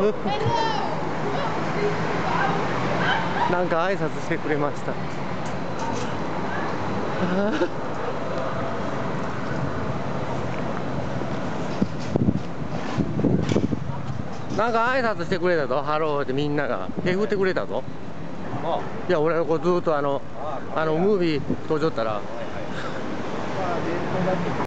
なんか挨拶してくれました。なんか挨拶してくれたぞ、ハローってみんなが手振ってくれたぞ。いや、俺こうずっとムービー撮っちゃったら。